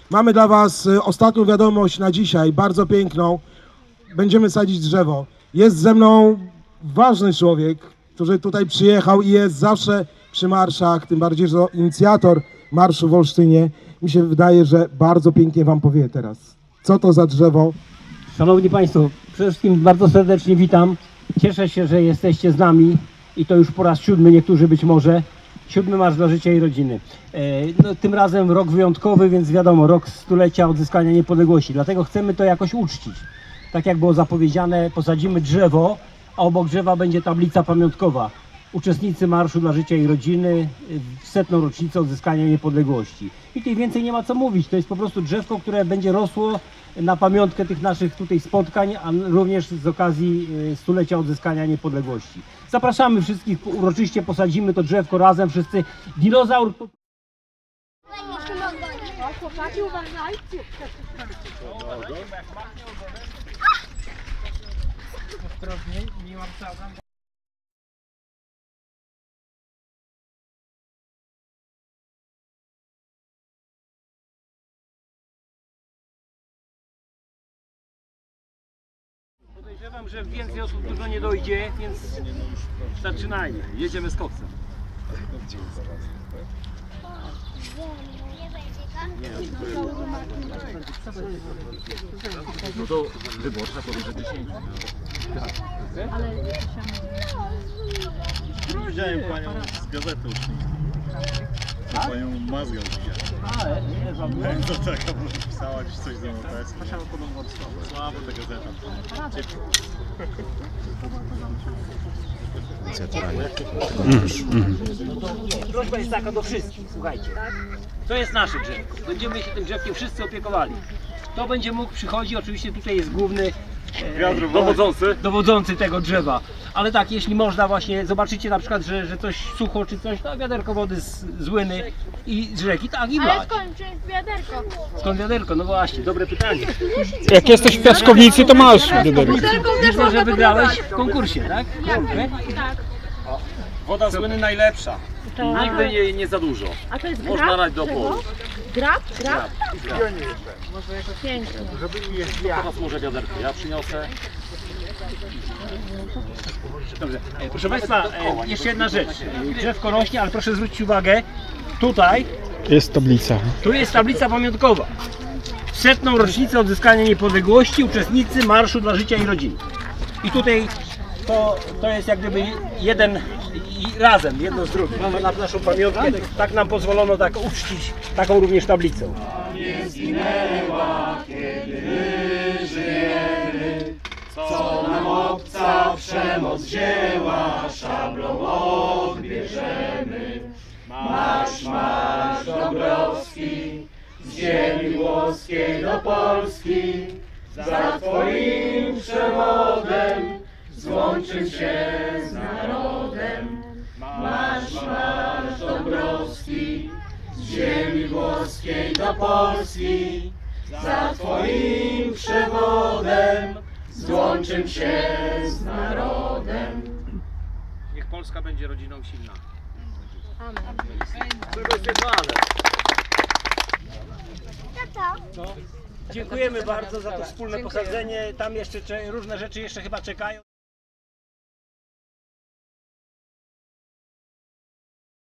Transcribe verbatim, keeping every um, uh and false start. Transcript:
Mamy dla Was y, ostatnią wiadomość na dzisiaj, bardzo piękną. Będziemy sadzić drzewo. Jest ze mną ważny człowiek, który tutaj przyjechał i jest zawsze przy marszach, tym bardziej, że inicjator marszu w Olsztynie. Mi się wydaje, że bardzo pięknie Wam powie teraz, co to za drzewo. Szanowni Państwo, przede wszystkim bardzo serdecznie witam. Cieszę się, że jesteście z nami i to już po raz siódmy, niektórzy być może. Siódmy Marsz dla Życia i Rodziny. E, no, tym razem rok wyjątkowy, więc wiadomo, rok stulecia odzyskania niepodległości. Dlatego chcemy to jakoś uczcić. Tak jak było zapowiedziane, posadzimy drzewo, a obok drzewa będzie tablica pamiątkowa. Uczestnicy Marszu dla Życia i Rodziny w setną rocznicę odzyskania niepodległości. I tutaj więcej nie ma co mówić. To jest po prostu drzewko, które będzie rosło na pamiątkę tych naszych tutaj spotkań, a również z okazji stulecia odzyskania niepodległości. Zapraszamy wszystkich, uroczyście posadzimy to drzewko razem wszyscy. Dinozaur... Chłopaki, uważajcie! Ostrożniej, nie mam całą. Podejrzewam, że więcej osób dużo nie dojdzie, więc zaczynajmy. Jedziemy z koksem. No to wyborcza powyżej dziesięć. Widziałem panią z gazety uczniówskiej. Panią Mazgę widziałem. To taka może pisała gdzieś coś do notacji. Słabo ta gazeta. Prośba jest taka do wszystkich, słuchajcie. To jest nasze drzewko. Będziemy się tym drzewkiem wszyscy opiekowali. Kto będzie mógł przychodzi, oczywiście tutaj jest główny e, dowodzący, dowodzący tego drzewa. Ale tak, jeśli można właśnie, zobaczycie na przykład, że, że coś sucho czy coś, to wiaderko wody z, z łyny i z rzeki, tak i Ale wlać. skąd jest wiaderko? Skąd wiaderko? No właśnie, dobre pytanie. Jak jesteś w piaskownicy, to masz wiaderko. Widzę, że wygrałeś w konkursie, tak? Tak. Woda z łyny najlepsza. Nigdy nie, nie za dużo. A to jest Można grab? lać do połowy. Grab? Grab? Pięknie. Teraz może wiaderko. Ja przyniosę. Dobrze. E, Proszę Państwa, e, jeszcze jedna rzecz. E, Drzewko rośnie, ale proszę zwrócić uwagę, tutaj, Jest tablica. tu jest tablica pamiątkowa. W setną rocznicę odzyskania niepodległości uczestnicy Marszu dla Życia i Rodziny. I tutaj to, to jest jak gdyby jeden i razem, jedno z drugim. Mamy na naszą pamiątkę, tak, tak nam pozwolono tak uczcić taką również tablicą. Nie zginęła, kiedy żyjemy, co nam obca przemoc wzięła, szablą odbierzemy. Marsz, marsz Dąbrowski, z ziemi włoskiej do Polski, za twoim przewodem złączym się z narodem. Marsz, marsz Dąbrowski, z ziemi włoskiej do Polski, za twoim przewodem złączym się z narodem. Niech Polska będzie rodziną silna. Dziękujemy bardzo za to wspólne posadzenie. Tam jeszcze cze- różne rzeczy jeszcze chyba czekają.